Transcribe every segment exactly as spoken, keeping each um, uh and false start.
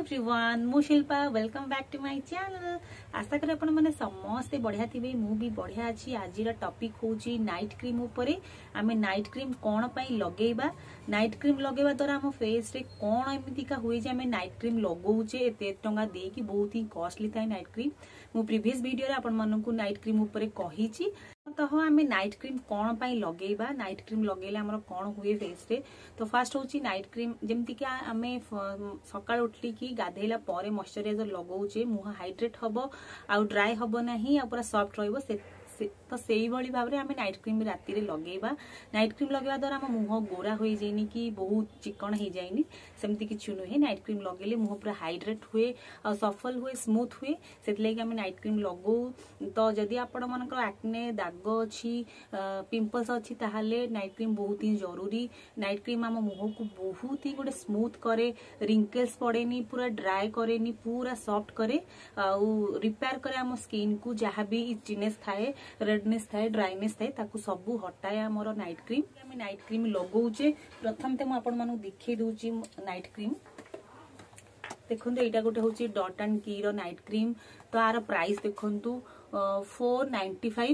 Everyone मु Shilpa welcome back to my channel. आशा करी आपण माने समस्ते बढ़िया थिबे मु भी बढ़िया अछि। आज टॉपिक होची नाइट क्रीम उपरे। आमे नाइट क्रीम कोन पई लगेबा, नाइट क्रीम लगेबा द्वारा हम फेस रे कोन एमिति का होई जे आमे नाइट क्रीम लगौचे एते टंगा दे कि बहुत ही कॉस्टली थाई नाइट क्रीम। मु प्रीवियस वीडियो रे आपण माननकु नाइट क्रीम उपरे कहिची। तो आमे नाइट क्रीम कोन पई लगेबा, नाइट क्रीम लगेले हमर कोन हुए फेस रे। तो फास्ट होची नाइट क्रीम जेमति कि आमे सकाळ उठली कि गाधेला परे मॉइस्चराइजर लगौचे मुह हाइड्रेट हबो आ ड्राई हबो नाही आ पूरा सॉफ्ट रहइबो। से तो सेही भली भाबरे आमे नाइट क्रीम राती रे लगेबा। नाइट क्रीम लगेबा द्वारा हम मुह गोरा होई जाइनी कि बहुत चिकन हो जाइनी, सेमति किछु नुहे। नाइट क्रीम लगेले मुह पूरा हाइड्रेट हुए आ सफल हुए, स्मूथ हुए, सेतले कि आमे नाइट क्रीम लगौ। तो जदि आपण मानकर एक्ने दाग अछि, पिंपल्स अछि ताहाले नाइट क्रीम बहुत ही जरूरी। नाइट क्रीम हम मुह को बहुत ही गोटे स्मूथ करे, रिंकल्स पड़ेनी, पूरा ड्राई करेनी, पूरा सॉफ्ट करे आ रिपेयर करे हम स्किन को। जहाँ भी इचनेस थाए, रेडनेस थाए, ड्राइनेस थाए, ताकू सबू हटाए हमर नाइट क्रीम। आमे नाइट क्रीम लगौचे। प्रथम ते मु आपण मानु दिखै दउची नाइट क्रीम। देखंतु एटा गोटे होची डॉट एंड की रो नाइट क्रीम। तो आर प्राइस देखंतु फोर नाइंटी फाइव।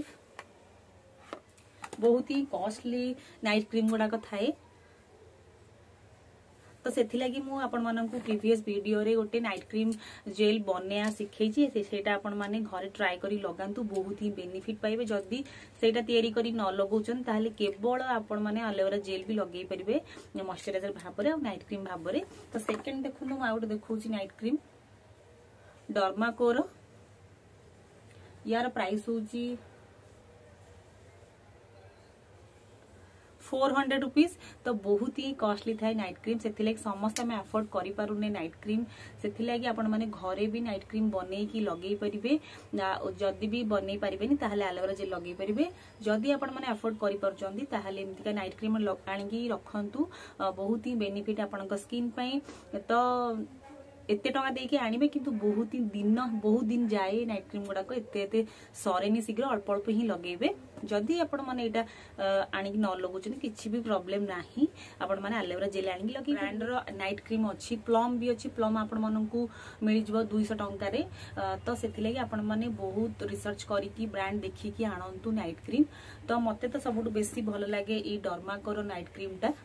बहुत ही कॉस्टली नाइट क्रीम गुडा को थाए। तो सेथि लागि मु आपण माननकु प्रीवियस वीडियो रे गोटे नाइट क्रीम जेल बनेया सिखैछि। सेटा आपण माने घरे ट्राई करी लगांतु, बहुत ही बेनिफिट पाइबे। जदी सेटा तयारी करी न लगौचन ताहाले केवल आपण माने एलोवेरा जेल भी लगेई परिबे मॉइस्चराइजर भाबरे और नाइट क्रीम भाबरे। तो सेकंड देखुनु आ गोटे देखौछि नाइट क्रीम डर्माकोर। यार प्राइस होछि फोर हंड्रेड रुपीज। तो बहुत ही कॉस्टली थाए नाइट क्रीम। से समस्त में अफोर्ड करि पारुने नाइट क्रीम। से आपण माने घरे भी नाइट क्रीम बनै की लगेई परिबे। जदी भी बनै परिबेनी ताहाले एलोवेरा जेल लगेई परिबे। जदी आपण माने अफोर्ड करि पारुचंदी ताहाले एमति का नाइट क्रीम आनिकी रखंतु, बहुत ही बेनिफिट आपनक स्किन पई। तो एते टका देके आनिबे किंतु बहुत ही दिन बहुत दिन जाए नाइट क्रीम गुडा को एते एते सरेनी, शीघ्र अल्प अल्प ही लगेबे। जदि आपण माने एटा आनिक न लगुचन किछि भी प्रॉब्लम नाही, आपण माने एलोवेरा जेल आनिक लगे। ब्रांड रो नाइट क्रीम अछि, प्लम भी अछि। प्लम आपण माननकु मिल जबो दो सौ टंका रे। तो सेथि लागि आपण माने बहुत रिसर्च करी कि ब्रांड देखि कि आनंतु नाइट क्रीम। तो मते तो सबटु बेसी भलो लागे ई डर्माकोर नाइट क्रीम टा।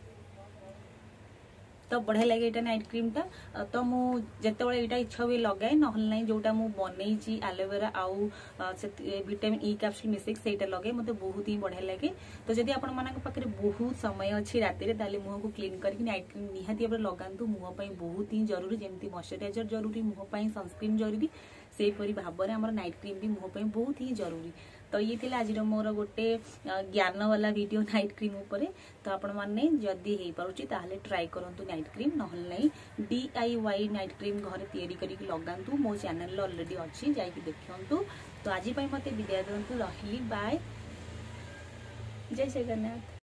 तो बढ़िया लगे एटा नाइट क्रीम टा। तो मु जते बळे एटा इच्छा हुए लगाए, नहल नै जोटा मु बनेइची एलोवेरा आउ विटामिन ई कैप्सूल मिसेक सेटा लगे मते बहुत ही बढ़िया लगे। तो जदि आपण मानक पाखरे बहुत समय अछि राति रे ताले मुह को क्लीन करके नाइट क्रीम निहाती अब लगांतु। मुह पई बहुत ही जरूरी, जेमति मॉइस्चराइजर जरूरी, मुह पई सनस्क्रीन जरूरी, से परि भाबरे हमर नाइट क्रीम भी मुह पई बहुत ही जरूरी। तो ये थिला आज मोर गोटे ज्ञान वाला वीडियो नाइट क्रीम उपरे। तो आपण माने जदी हेई पारुची ताहाले ट्राई करंतु नाइट क्रीम, नहल नै डीआईवाई नाइट क्रीम घरे तयारी करिक लगांतु। मो चैनल रे ऑलरेडी अछि, जाई कि देखंतु। तो आज पई मते विदाय दंतु, रहली बाय, जय जगन्नाथ।